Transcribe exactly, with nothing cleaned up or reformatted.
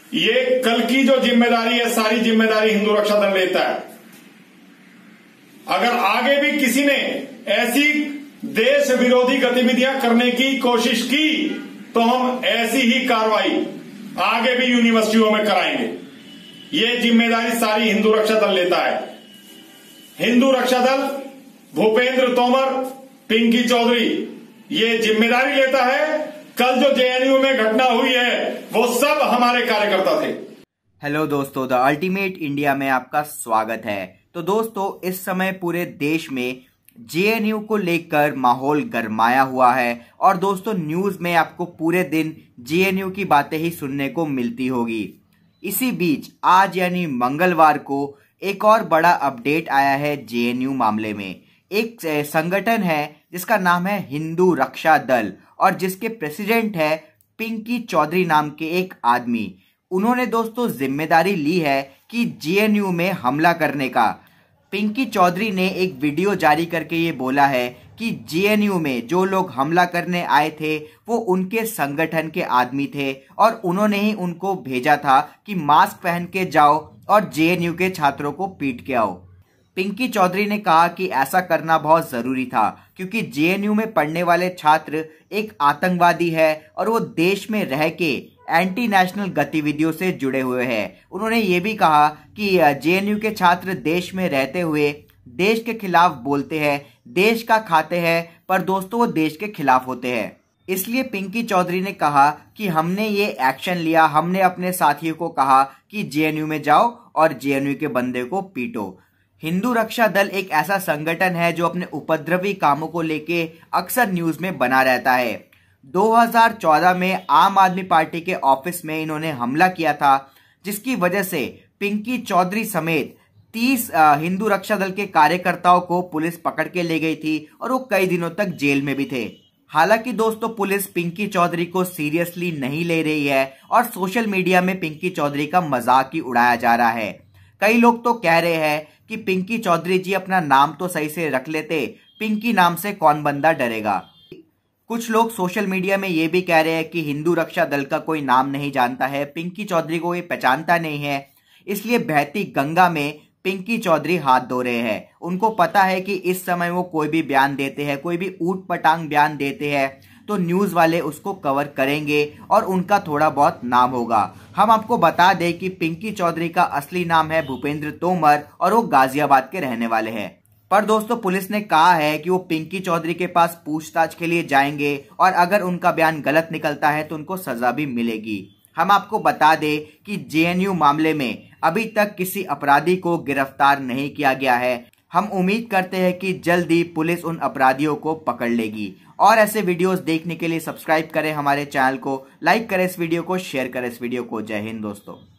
ये कल की जो जिम्मेदारी है सारी जिम्मेदारी हिंदू रक्षा दल लेता है। अगर आगे भी किसी ने ऐसी देश विरोधी गतिविधियां करने की कोशिश की तो हम ऐसी ही कार्रवाई आगे भी यूनिवर्सिटियों में कराएंगे। ये जिम्मेदारी सारी हिंदू रक्षा दल लेता है। हिंदू रक्षा दल, भूपेंद्र तोमर, पिंकी चौधरी ये जिम्मेदारी लेता है। कल जो जेएनयू में घटना हुई है वो सब हमारे कार्यकर्ता थे। हेलो दोस्तों, द अल्टीमेट इंडिया में आपका स्वागत है। तो दोस्तों, इस समय पूरे देश में जेएनयू को लेकर माहौल गरमाया हुआ है और दोस्तों न्यूज में आपको पूरे दिन जेएनयू की बातें ही सुनने को मिलती होगी। इसी बीच आज यानी मंगलवार को एक और बड़ा अपडेट आया है जेएनयू मामले में। एक संगठन है जिसका नाम है हिंदू रक्षा दल और जिसके प्रेसिडेंट है पिंकी चौधरी नाम के एक आदमी। उन्होंने दोस्तों जिम्मेदारी ली है कि जेएनयू में हमला करने का। पिंकी चौधरी ने एक वीडियो जारी करके ये बोला है कि जेएनयू में जो लोग हमला करने आए थे वो उनके संगठन के आदमी थे और उन्होंने ही उनको भेजा था कि मास्क पहन के जाओ और जेएनयू के छात्रों को पीट के आओ। पिंकी चौधरी ने कहा कि ऐसा करना बहुत जरूरी था क्योंकि जेएनयू में पढ़ने वाले छात्र एक आतंकवादी है और वो देश में रह के एंटी नेशनल गतिविधियों से जुड़े हुए हैं। उन्होंने ये भी कहा कि जेएनयू के छात्र देश में रहते हुए देश के खिलाफ बोलते हैं, देश का खाते हैं, पर दोस्तों वो देश के खिलाफ होते हैं। इसलिए पिंकी चौधरी ने कहा कि हमने ये एक्शन लिया, हमने अपने साथियों को कहा कि जेएनयू में जाओ और जेएनयू के बंदे को पीटो। हिंदू रक्षा दल एक ऐसा संगठन है जो अपने उपद्रवी कामों को लेके अक्सर न्यूज में बना रहता है। दो हज़ार चौदह में आम आदमी पार्टी के ऑफिस में इन्होंने हमला किया था, जिसकी वजह से पिंकी चौधरी समेत तीस हिंदू रक्षा दल के कार्यकर्ताओं को पुलिस पकड़ के ले गई थी और वो कई दिनों तक जेल में भी थे। हालांकि दोस्तों पुलिस पिंकी चौधरी को सीरियसली नहीं ले रही है और सोशल मीडिया में पिंकी चौधरी का मजाक ही उड़ाया जा रहा है। कई लोग तो कह रहे हैं कि पिंकी चौधरी जी अपना नाम तो सही से रख लेते, पिंकी नाम से कौन बंदा डरेगा। कुछ लोग सोशल मीडिया में ये भी कह रहे हैं कि हिंदू रक्षा दल का कोई नाम नहीं जानता है, पिंकी चौधरी को ये पहचानता नहीं है, इसलिए बहती गंगा में पिंकी चौधरी हाथ धो रहे हैं। उनको पता है कि इस समय वो कोई भी बयान देते हैं, कोई भी ऊट पटांग बयान देते हैं तो न्यूज वाले उसको कवर करेंगे और उनका थोड़ा बहुत नाम होगा। हम आपको बता दें कि पिंकी चौधरी का असली नाम है भूपेंद्र तोमर और वो गाजियाबाद के रहने वाले हैं। पर दोस्तों पुलिस ने कहा है कि वो पिंकी चौधरी के पास पूछताछ के लिए जाएंगे और अगर उनका बयान गलत निकलता है तो उनको सजा भी मिलेगी। हम आपको बता दें कि जेएनयू मामले में अभी तक किसी अपराधी को गिरफ्तार नहीं किया गया है। हम उम्मीद करते हैं कि जल्दी पुलिस उन अपराधियों को पकड़ लेगी। और ऐसे वीडियोस देखने के लिए सब्सक्राइब करें हमारे चैनल को, लाइक करें इस वीडियो को, शेयर करें इस वीडियो को। जय हिंद दोस्तों।